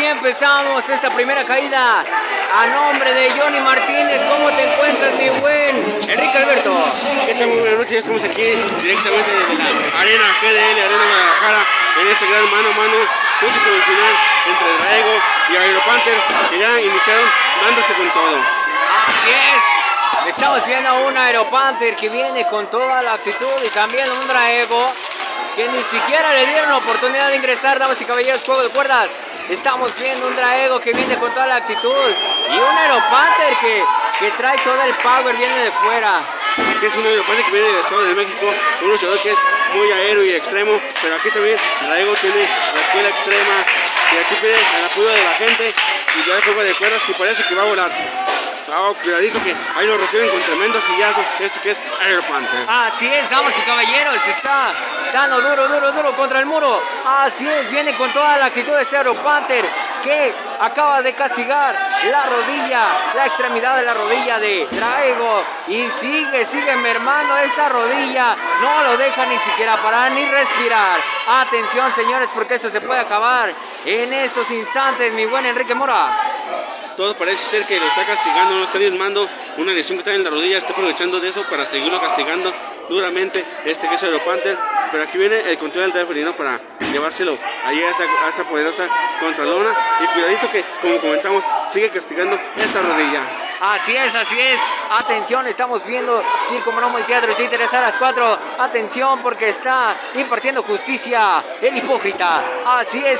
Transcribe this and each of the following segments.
empezamos esta primera caída a nombre de Johnny Martínez. ¿Cómo te encuentras, mi buen Enrique Alberto? ¿Qué tal? Muy buenas noches, ya estamos aquí directamente desde la Arena GDL, Arena Guadalajara, en este gran mano a mano, justo sobre el final entre Draego y Aeropanther, que ya iniciaron dándose con todo. Así es, estamos viendo a un Aeropanther que viene con toda la actitud y también un Draego que ni siquiera le dieron la oportunidad de ingresar. Damas y caballeros, juego de cuerdas. Estamos viendo un Draego que viene con toda la actitud y un Aeropanther que trae todo el power, viene de fuera. Así es, un Aeropanther que viene del Estado de México, un luchador que es muy aéreo y extremo, pero aquí también Draego tiene la escuela extrema y aquí pide el apoyo de la gente y ya el juego de cuerdas y parece que va a volar. Oh, cuidadito que ahí lo reciben con tremendo sillazo, este que es Aeropanther. Así es, damas y caballeros, está dando duro contra el muro. Así es, viene con toda la actitud de este Aeropanther que acaba de castigar la rodilla, la extremidad de la rodilla de Draego. Y sigue mermando esa rodilla, no lo deja ni siquiera parar ni respirar. Atención, señores, porque esto se puede acabar en estos instantes, mi buen Enrique Mora. Todo parece ser que lo está castigando, no está diezmando una lesión que está en la rodilla, está aprovechando de eso para seguirlo castigando duramente este que es Aeropanther. Pero aquí viene el control del referee para llevárselo ahí a esa poderosa contralona. Y cuidadito que, como comentamos, sigue castigando esta rodilla. Así es. Atención, estamos viendo Circo, Maroma y Teatro y Títeres a las 4. Atención, porque está impartiendo justicia el hipócrita. Así es.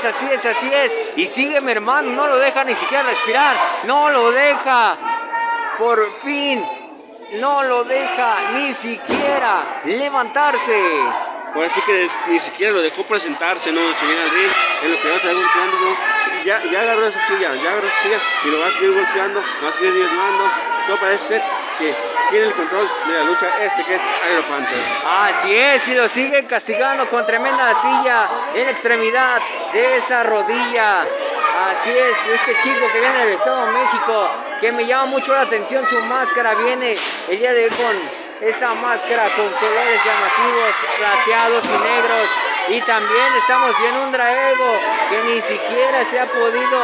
Y sigue mermando, no lo deja ni siquiera respirar. No lo deja. Por fin, no lo deja ni siquiera levantarse. Ahora sí que ni siquiera lo dejó presentarse, ¿no? Subir al ring, en lo que va a estar golpeando, ¿no? Ya agarró esa silla y lo va a seguir golpeando, va a seguir diezmando. Todo parece ser que tiene el control de la lucha este que es Aeropanther. Así es, y lo siguen castigando con tremenda silla en la extremidad de esa rodilla. Así es, este chico que viene del Estado de México, que me llama mucho la atención su máscara, viene el día de hoy con esa máscara con colores llamativos, plateados y negros. Y también estamos viendo un Draego que ni siquiera se ha podido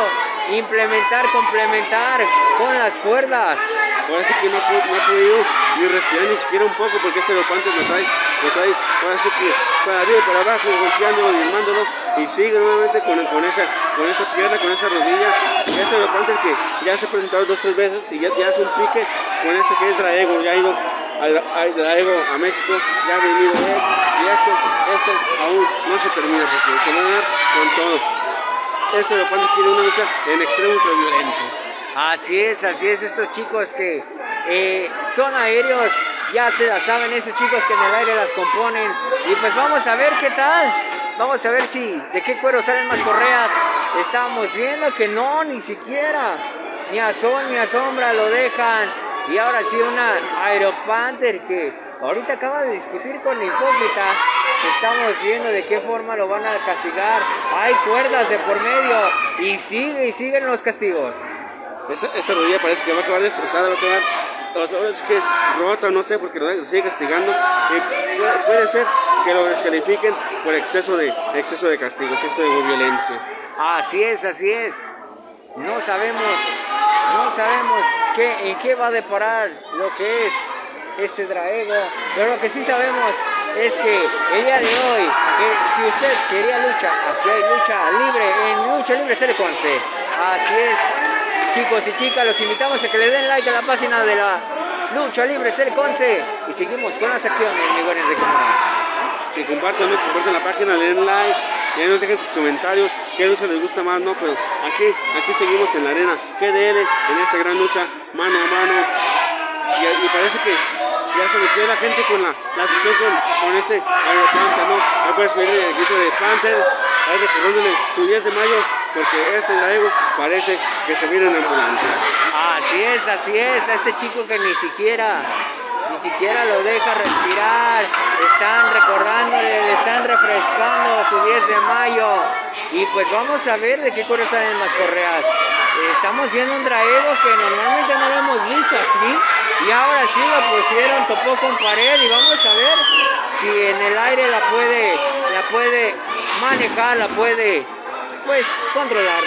complementar con las cuerdas. Ahora sí que no ha podido ni respirar ni siquiera un poco, porque este Aeropanther lo trae ahora sí que para arriba y para abajo, golpeándolo, diezmándolo, y sigue nuevamente con esa pierna, con esa rodilla. Y este Aeropanther que ya se ha presentado 2 o 3 veces y ya hace un pique con este que es Draego, ya ha ido Draego a México, ya ha venido él, y esto aún no se termina porque se va a dar con todo. Este Aeropanther tiene una lucha en extremo ultraviolento. Así es, estos chicos que son aéreos, ya se la saben, esos chicos que en el aire las componen. Y pues vamos a ver qué tal, vamos a ver de qué cuero salen más correas. Estamos viendo que no, ni siquiera, ni a sol ni a sombra lo dejan. Y ahora sí una Aeropanther que ahorita acaba de discutir con el hipócrita. Estamos viendo de qué forma lo van a castigar. Hay cuerdas de por medio y siguen los castigos. Esa rodilla parece que va a acabar destrozada, va a acabar, es que rota, no sé, porque lo sigue castigando. Y puede ser que lo descalifiquen por exceso de castigo, exceso de violencia. Así es. No sabemos en qué va a deparar lo que es este Draego, pero lo que sí sabemos es que el día de hoy, que si usted quería lucha, aquí hay lucha libre, en Lucha Libre Celeconce. Así es, chicos y chicas, los invitamos a que le den like a la página de la Lucha Libre Celeconce y seguimos con las acciones, mi buen Enrique Mora. Que compartan la página, le den like, ya nos dejen sus comentarios, qué lucha les gusta más, ¿no? Pero aquí seguimos en la Arena GDL, en esta gran lucha mano a mano, y parece que ya se metió la gente con la sesión con este Aeropanther, ¿no? Ya puedes ver el grito de Panther, ahí recordándole su 10 de mayo, porque este Draego parece que se viene en ambulancia. Así es, a este chico que ni siquiera lo deja respirar, están recordándole, le están refrescando su 10 de mayo. Y pues vamos a ver de qué color salen más correas. Estamos viendo un Draego que normalmente no lo hemos visto así, y ahora sí lo pusieron, topó con pared, y vamos a ver si en el aire la puede manejar, la puede pues controlar, ¿no?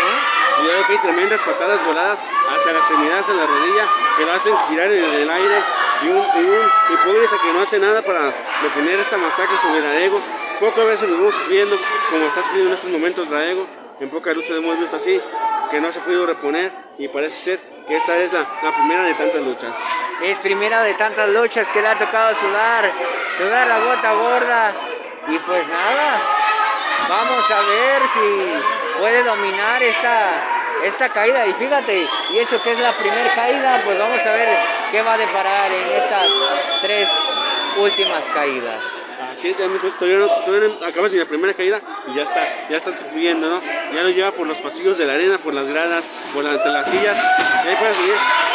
Y veo que hay tremendas patadas voladas hacia las extremidades, en la rodilla, que lo hacen girar en el aire. Y hipócrita que no hace nada para detener esta masacre sobre Draego. Pocas veces lo vemos sufriendo, como está sufriendo en estos momentos Draego. En pocas luchas hemos visto así, que no se ha podido reponer, y parece ser que esta es la primera de tantas luchas. Es primera de tantas luchas que le ha tocado sudar la gota gorda. Y pues nada, vamos a ver si puede dominar esta caída. Y fíjate, y eso que es la primera caída, pues vamos a ver qué va a deparar en estas 3 últimas caídas. Así es, todavía no acabas de la primera caída y ya está sufriendo, ¿no? Ya lo lleva por los pasillos de la arena, por las gradas, entre las sillas. Y ahí puedes ver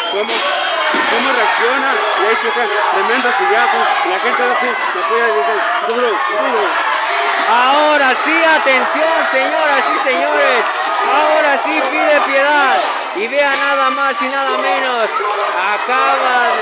cómo reacciona, y ahí saca tremendo sillazo. La gente ahora sí lo apoya y dice, duro. Ahora sí, atención, señoras y señores. Ahora sí pide piedad. Y vea nada más y nada menos. Acaba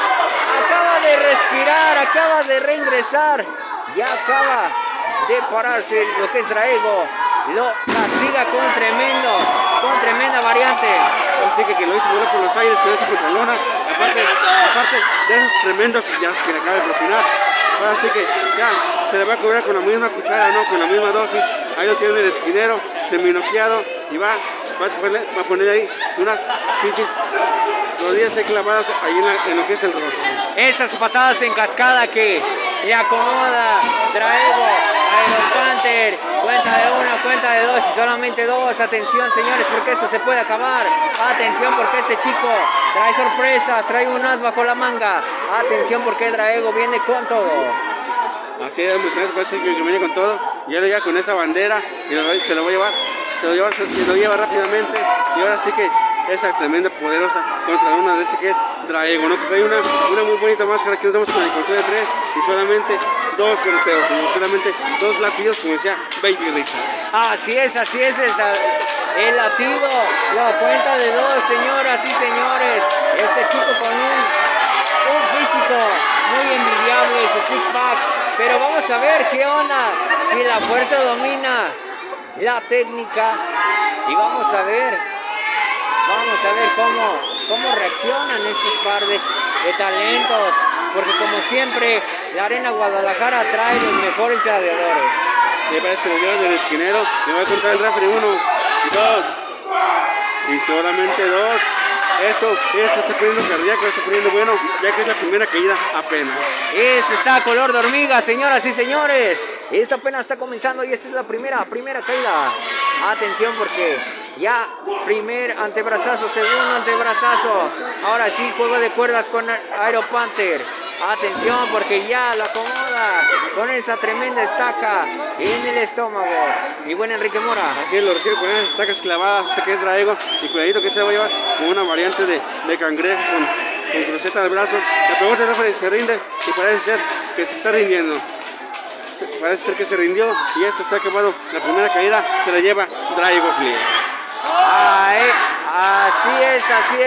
de respirar, acaba de reingresar. Ya acaba de pararse lo que es Draego. Lo castiga con tremenda variante. Así que lo hizo volar por los aires, con esa contralona. Aparte de esos tremendos sillazos que le acaba de propinar. Ahora sí que ya se le va a cobrar con la misma cuchara, ¿no? Con la misma dosis. Ahí lo tiene el esquinero, seminoqueado, y va a poner ahí unas pinches rodillas clavadas ahí en lo que es el rostro. Esas patadas en cascada que le acomoda Draego, Aeropanther. Cuenta de 1, cuenta de 2 y solamente 2. Atención, señores, porque esto se puede acabar. Atención, porque este chico trae sorpresas, trae un as bajo la manga. Atención, porque Draego viene con todo. Así es, parece que viene con todo. Y ahora ya con esa bandera y se lo va a llevar. Se lo lleva rápidamente. Y ahora sí que esa tremenda poderosa contra una de este que es Draego, ¿no? Porque hay una muy bonita máscara que nos damos con el conteo de 3 y solamente 2 conteos, y solamente 2 latidos, como decía Baby Richard. Así es, el latido, la cuenta de 2, señoras y señores. Este chico con un físico muy envidiable, su six pack. Pero vamos a ver qué onda, si la fuerza domina la técnica, y vamos a ver cómo reaccionan estos par de talentos, porque como siempre la Arena Guadalajara trae los mejores gladiadores. Me parece el del esquinero, me va a contar el referee 1 y 2, y solamente 2. Esto está poniendo cardíaco, está poniendo bueno, ya que es la primera caída apenas. Esto está color de hormiga, señoras y señores. Esto apenas está comenzando y esta es la primera caída. Atención, porque ya primer antebrazazo, segundo antebrazazo. Ahora sí, juego de cuerdas con Aeropanther. Atención, porque ya lo acomoda con esa tremenda estaca en el estómago. Y buen Enrique Mora. Así es, lo recibe con esas estacas clavadas, este que es Draego. Y cuidadito que se va a llevar con una variante de cangrejo con cruceta del brazo. La pregunta del referee se rinde, y parece ser que se está rindiendo. Parece ser que se rindió, y esto se ha acabado. La primera caída se la lleva Draego Fleer. Así es.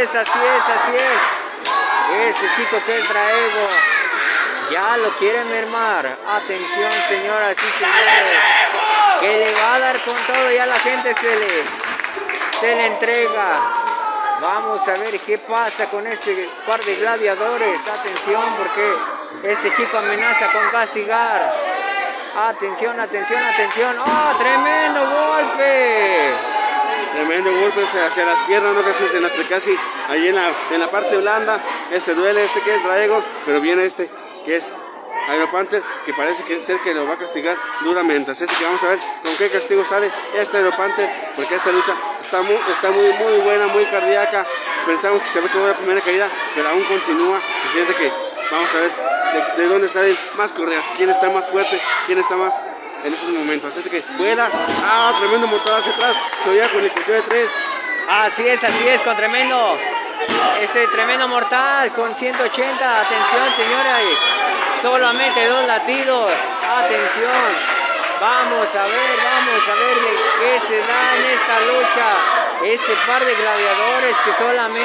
Ese chico que es Draego ya lo quiere mermar. Atención, señoras y señores, que le va a dar con todo. Ya la gente se le entrega. Vamos a ver qué pasa con este par de gladiadores. Atención, porque este chico amenaza con castigar. Atención. ¡Oh, tremendo golpe! Tremendo golpe hacia las piernas, no casi ahí en la parte blanda. Este duele, este que es Draego, pero viene este que es Aeropanther, que parece ser que lo va a castigar duramente. Así que vamos a ver con qué castigo sale este Aeropanther, porque esta lucha está muy buena, muy cardíaca. Pensamos que se va a acabar la primera caída, pero aún continúa. Así es de que vamos a ver de dónde salen más correas, quién está más fuerte, quién está más en estos momentos. Así que vuela. Tremendo mortal hacia atrás. Se oía con el conteo de 3. Así es, con tremendo mortal con 180. Atención, señores, solamente 2 latidos. Atención, vamos a ver de qué se da en esta lucha. Este par de gladiadores que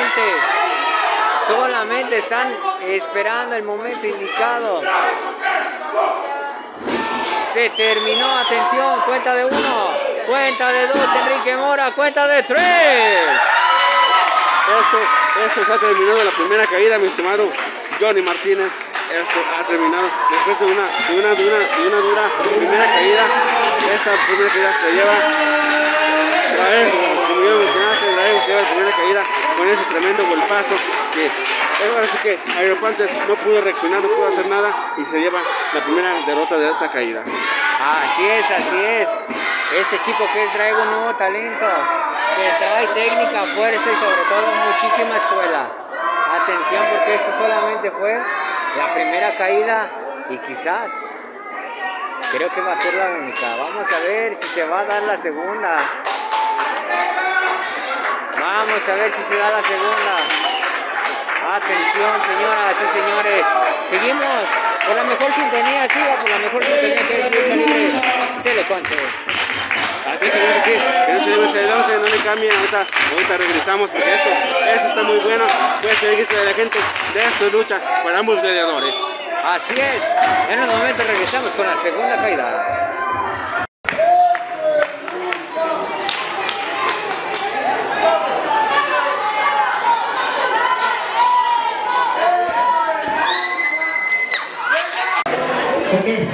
solamente están esperando el momento indicado. Se terminó, atención, cuenta de 1, Cuenta de 2, Enrique Mora. Cuenta de 3. Esto se ha terminado la primera caída, mi estimado Johnny Martínez. Esto ha terminado después de una dura primera caída. Esta primera caída se lleva Draego, como ya lo mencionaste, Draego se lleva la primera caída con ese tremendo golpazo que ahora sí que Aeropanther no pudo reaccionar, no pudo hacer nada y se lleva la primera derrota de esta caída. Así es, así es. Este chico que es Draego, un nuevo talento, que trae técnica, fuerza y sobre todo muchísima escuela. Atención, porque esto solamente fue la primera caída y quizás creo que va a ser la única. Vamos a ver si se va a dar la segunda. Vamos a ver si se da la segunda. Atención, señoras y señores. Seguimos por la mejor sintonía, siga por la mejor sintonía que es Lucha Libre. Se le conte. Así seguimos aquí, no le cambien, ahorita regresamos porque esto está muy bueno, puede seguir de la gente de esto lucha para ambos gladiadores. Así es, en un momento regresamos con la segunda caída. Okay.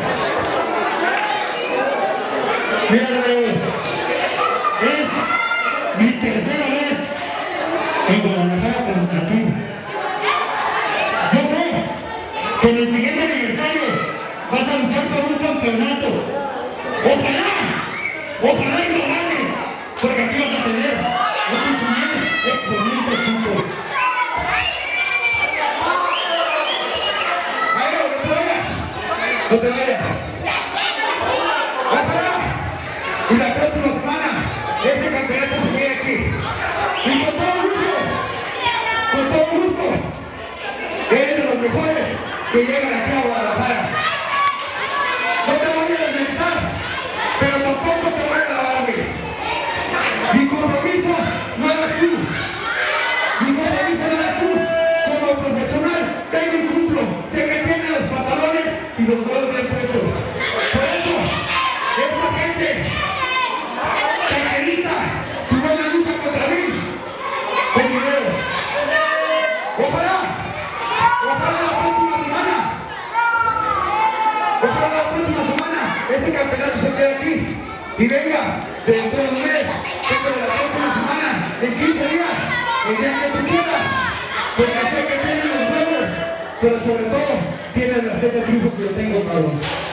Mira, es mi tercera vez en Guadalajara contra ti. Yo sé que en el siguiente aniversario vas a luchar por un campeonato. Ojalá y lo ganes, porque aquí vas a tener a tu primer exponente super. Ahí no te vayas. Y la próxima semana ese campeonato se viene aquí. Y con todo gusto, eres de los mejores que llegan aquí a Guadalajara. No te voy a desmentir, pero tampoco te voy a alabarme. Mi compromiso no eres tú. Mi compromiso no eres tú. Como profesional, tengo y cumplo. Sé que tienen los pantalones y los huevos bien puestos. Por eso, esta gente tu buena lucha contra mí con video. Ojalá la próxima semana ese campeonato se quede aquí y venga dentro de un mes, dentro de la próxima semana, en 15 días, el día que tú quieras, porque sé que tienen los huevos, pero sobre todo tienen la sed de triunfo que yo tengo, cabrón.